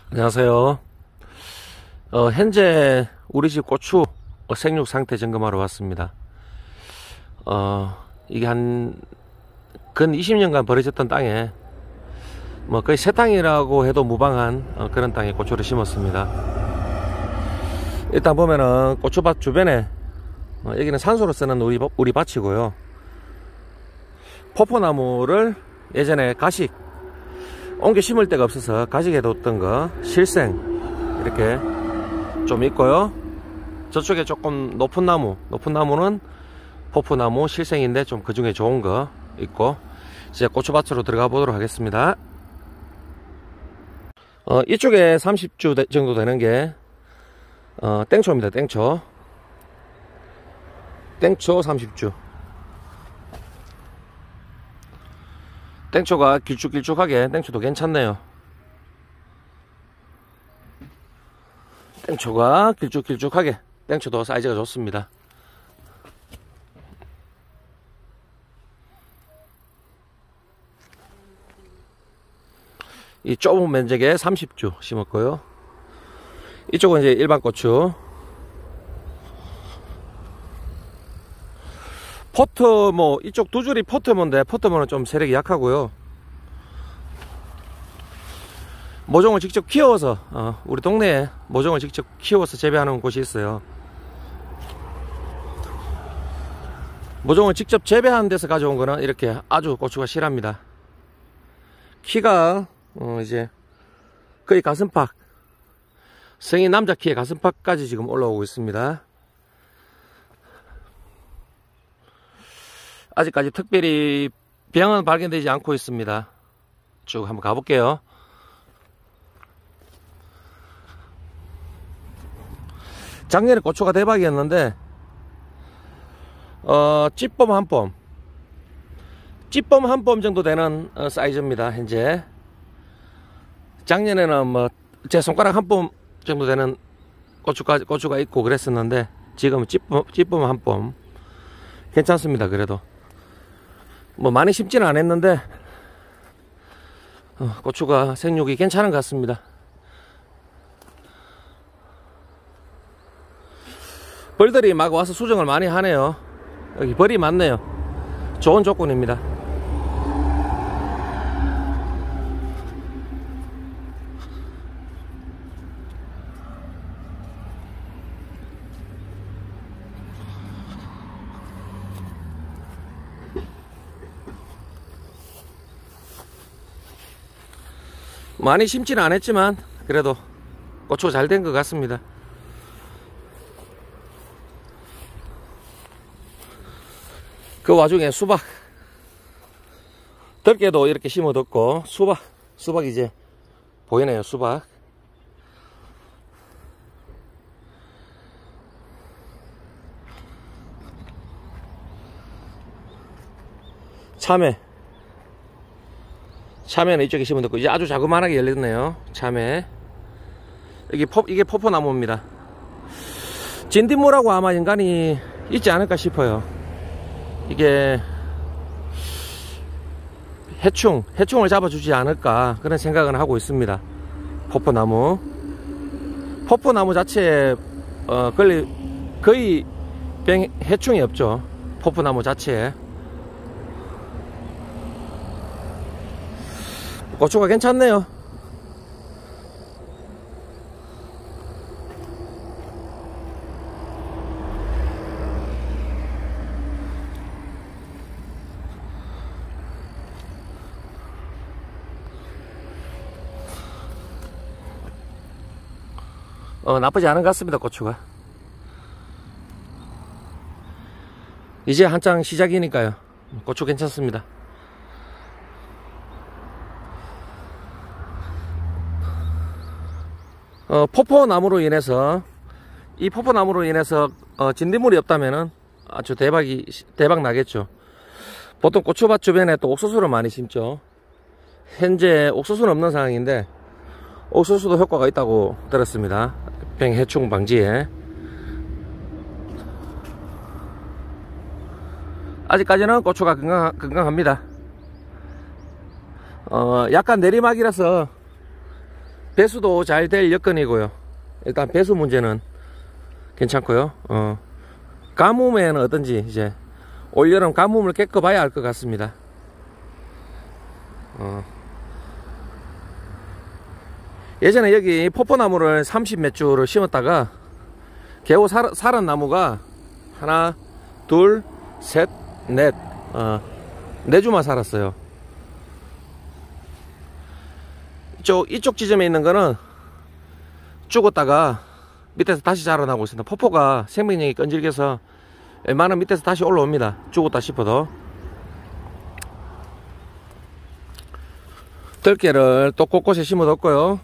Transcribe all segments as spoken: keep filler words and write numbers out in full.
안녕하세요. 어, 현재 우리 집 고추 생육 상태 점검하러 왔습니다. 어, 이게 한 근 이십 년간 버려졌던 땅에 뭐 거의 새 땅이라고 해도 무방한 어, 그런 땅에 고추를 심었습니다. 일단 보면은 고추밭 주변에 어, 여기는 산소로 쓰는 우리, 우리 밭이고요. 포포나무를 예전에 가식 옮겨 심을 데가 없어서 가식에 뒀던 거 실생 이렇게 좀 있고요. 저쪽에 조금 높은 나무 높은 나무는 포포나무 실생인데 좀 그 중에 좋은 거 있고, 이제 고추밭으로 들어가 보도록 하겠습니다. 어, 이쪽에 삼십 주 정도 되는 게 어, 땡초입니다. 땡초 땡초 삼십 주. 땡초가 길쭉길쭉하게, 땡초도 괜찮네요. 땡초가 길쭉길쭉하게, 땡초도 사이즈가 좋습니다. 이 좁은 면적에 삼십 주 심었고요. 이쪽은 이제 일반 고추. 포터모, 이쪽 두 줄이 포터모인데 포터모는 좀 세력이 약하고요. 모종을 직접 키워서 어, 우리 동네에 모종을 직접 키워서 재배하는 곳이 있어요. 모종을 직접 재배하는 데서 가져온 거는 이렇게 아주 고추가 실합니다. 키가 어, 이제 거의 가슴팍, 성인 남자 키의 가슴팍까지 지금 올라오고 있습니다. 아직까지 특별히 병은 발견되지 않고 있습니다. 쭉 한번 가볼게요. 작년에 고추가 대박이었는데 어, 찌범 한 뼘 찌범 한 뼘 정도 되는 어, 사이즈입니다. 현재 작년에는 뭐 제 손가락 한 뼘 정도 되는 고추가, 고추가 있고 그랬었는데 지금은 찌범, 찌범 한 뼘 괜찮습니다. 그래도 뭐 많이 심지는 않았는데 어, 고추가 생육이 괜찮은 것 같습니다. 벌들이 막 와서 수정을 많이 하네요. 여기 벌이 많네요. 좋은 조건입니다. 많이 심지는 않았지만 그래도 고추가 잘 된 것 같습니다. 그 와중에 수박, 덜게도 이렇게 심어뒀고, 수박, 수박 이제 보이네요. 수박. 참외, 참외는 이쪽에 심어뒀고, 이제 아주 자그만하게 열렸네요. 참외. 여기 포, 이게 포포나무입니다. 진딧물하고 아마 인간이 있지 않을까 싶어요. 이게 해충, 해충을 잡아주지 않을까 그런 생각은 하고 있습니다. 포포나무. 포포나무 자체에 어, 거의, 거의 병, 해충이 없죠. 포포나무 자체에. 고추가 괜찮네요. 어, 나쁘지 않은 것 같습니다. 고추가 이제 한창 시작이니까요. 고추 괜찮습니다. 어, 포포나무로 인해서 이 포포나무로 인해서 어, 진딧물이 없다면은 아주 대박이 대박 나겠죠. 보통 고추밭 주변에 또 옥수수를 많이 심죠. 현재 옥수수는 없는 상황인데 옥수수도 효과가 있다고 들었습니다. 병 해충 방지에. 아직까지는 고추가 건강, 건강합니다. 어, 약간 내리막이라서 배수도 잘 될 여건이고요. 일단 배수 문제는 괜찮고요. 어, 가뭄에는 어떤지 이제 올여름 가뭄을 겪어봐야 알 것 같습니다. 어. 예전에 여기 포포나무를 삼십 몇 주를 심었다가 겨우 살, 살은 나무가 하나, 둘, 셋, 넷, 어, 네 주만 살았어요. 이쪽, 이쪽 지점에 있는 거는 죽었다가 밑에서 다시 자라나고 있습니다. 포포가 생명력이 끈질겨서 웬만하면 밑에서 다시 올라옵니다. 죽었다 싶어도. 들깨를 또 곳곳에 심어뒀고요.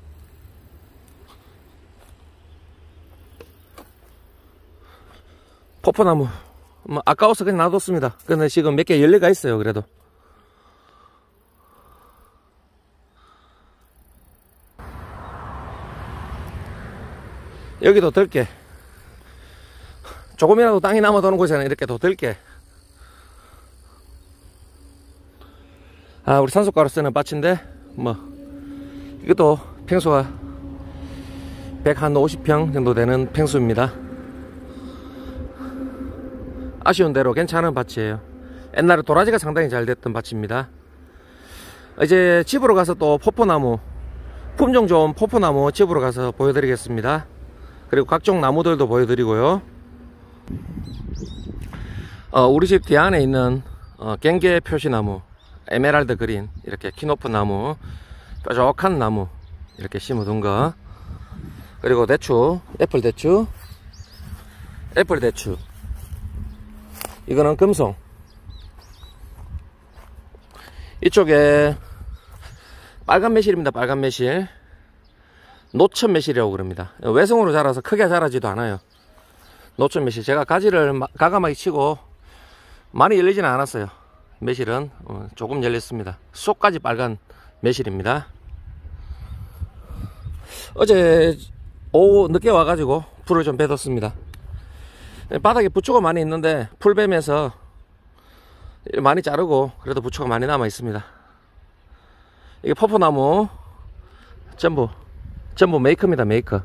포포나무 뭐 아까워서 그냥 놔뒀습니다. 근데 지금 몇 개 열려가 있어요. 그래도 여기도 들깨, 조금이라도 땅이 남아도는 곳에는 이렇게 또 들깨. 아, 우리 산소가루 쓰는 밭인데 뭐 이것도 평수가 백오십 평 정도 되는 평수입니다. 아쉬운 대로 괜찮은 밭이에요. 옛날에 도라지가 상당히 잘 됐던 밭입니다. 이제 집으로 가서 또 포포나무, 품종 좋은 포포나무 집으로 가서 보여드리겠습니다. 그리고 각종 나무들도 보여드리고요. 어, 우리 집 뒤 안에 있는 어, 갱게 표시나무, 에메랄드 그린, 이렇게 키 높은 나무, 뾰족한 나무 이렇게 심어둔 거, 그리고 대추, 애플 대추, 애플 대추, 이거는 금송. 이쪽에 빨간 매실입니다. 빨간 매실, 노천 매실이라고 그럽니다. 외성으로 자라서 크게 자라지도 않아요. 노천 매실. 제가 가지를 가감하게 치고 많이 열리지는 않았어요. 매실은 조금 열렸습니다. 속까지 빨간 매실입니다. 어제 오후 늦게 와가지고 풀을 좀 베뒀습니다. 바닥에 부추가 많이 있는데 풀 베면서 많이 자르고 그래도 부추가 많이 남아 있습니다. 이게 포포나무 전부 전부 메이커입니다. 메이커.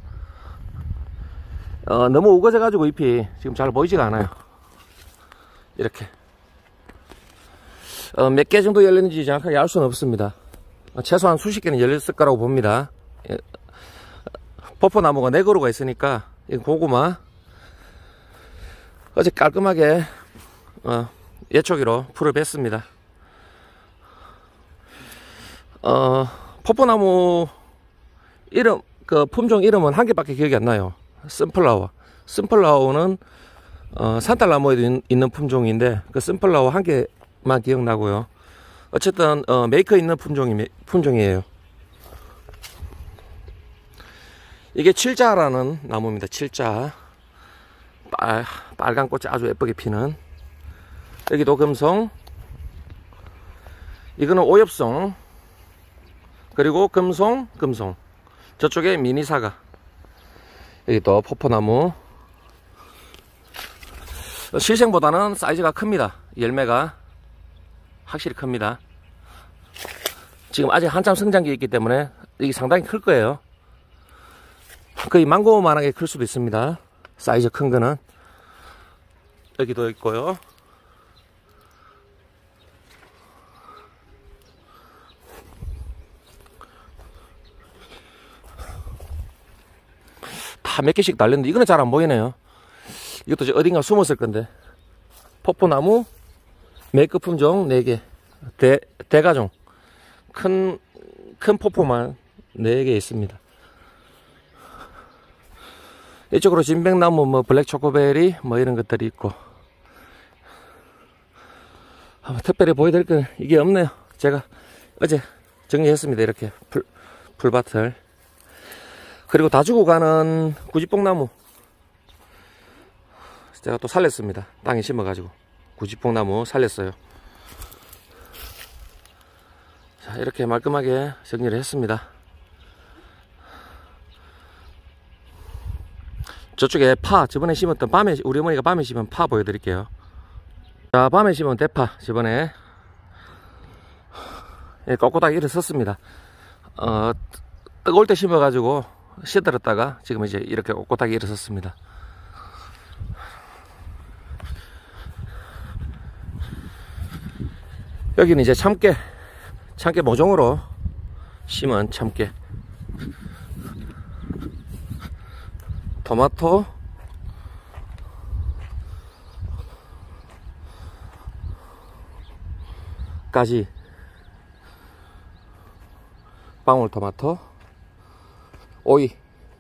어, 너무 우거져 가지고 잎이 지금 잘 보이지가 않아요. 이렇게 어, 몇 개 정도 열렸는지 정확하게 알 수는 없습니다. 어, 최소한 수십 개는 열렸을 거라고 봅니다. 예. 포포나무가 네 그루가 있으니까 이거 고구마. 어제 깔끔하게 어, 예초기로 풀을 뺐습니다. 어, 포포나무 이름, 그 품종 이름은 한 개밖에 기억이 안 나요. 선플라워. 선플라워는 어, 산딸나무에도 있는 품종인데 그 선플라워 한 개만 기억나고요. 어쨌든 어, 메이커 있는 품종이, 품종이에요. 이게 칠자라는 나무입니다. 칠자. 빨, 빨간 꽃이 아주 예쁘게 피는. 여기도 금송. 이거는 오엽송. 그리고 금송, 금송. 저쪽에 미니사과. 여기 또 포포나무. 실생보다는 사이즈가 큽니다. 열매가 확실히 큽니다. 지금 아직 한참 성장기에 있기 때문에 이게 상당히 클 거예요. 거의 망고만하게 클 수도 있습니다. 사이즈 큰 거는. 여기도 있고요. 다 몇 개씩 달렸는데 이거는 잘 안 보이네요. 이것도 어딘가 숨었을 건데. 포포나무 메이크 품종 네 개. 대, 대가종. 큰, 큰 포포만 네 개 있습니다. 이쪽으로 진백나무, 뭐, 블랙 초코베리, 뭐, 이런 것들이 있고. 아, 특별히 보여드릴 건 이게 없네요. 제가 어제 정리했습니다. 이렇게 풀, 풀밭을. 그리고 다 주고 가는 구지뽕나무. 제가 또 살렸습니다. 땅에 심어가지고. 구지뽕나무 살렸어요. 자, 이렇게 말끔하게 정리를 했습니다. 저쪽에 파, 저번에 심었던 밤에, 우리 어머니가 밤에 심은 파 보여드릴게요. 자, 밤에 심은 대파, 저번에 예, 꼿꼿하게 일어섰습니다. 어, 뜨거울 때 심어가지고 시들었다가 지금 이제 이렇게 꼿꼿하게 일어섰습니다. 여기는 이제 참깨, 참깨 모종으로 심은 참깨. 토마토, 까지, 방울토마토, 오이,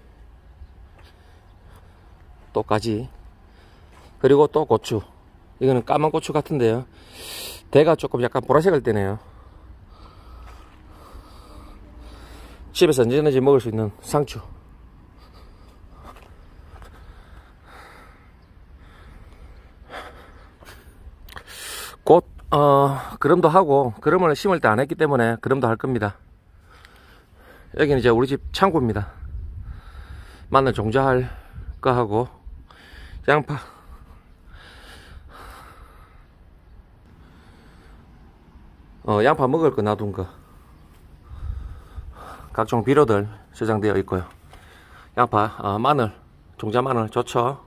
또 까지, 그리고 또 고추. 이거는 까만 고추 같은데요. 대가 조금 약간 보라색을 띠네요. 집에서 언제든지 먹을 수 있는 상추. 곧 어, 그럼도 하고, 그럼을 심을 때 안 했기 때문에 그럼도 할 겁니다. 여기는 이제 우리 집 창고입니다. 마늘 종자할 거 하고, 양파, 어, 양파 먹을 거 놔둔 거, 각종 비료들 저장되어 있고요. 양파, 어, 마늘, 종자 마늘 좋죠.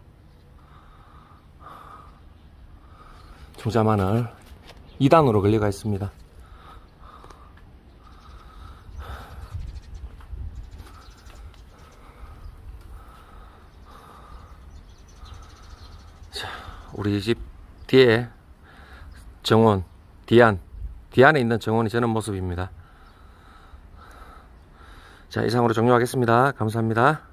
종자 마늘 이 단으로 걸려가 있습니다. 자, 우리 집 뒤에 정원, 뒤안, 뒤안에 있는 정원이 저는 모습입니다. 자, 이상으로 종료하겠습니다. 감사합니다.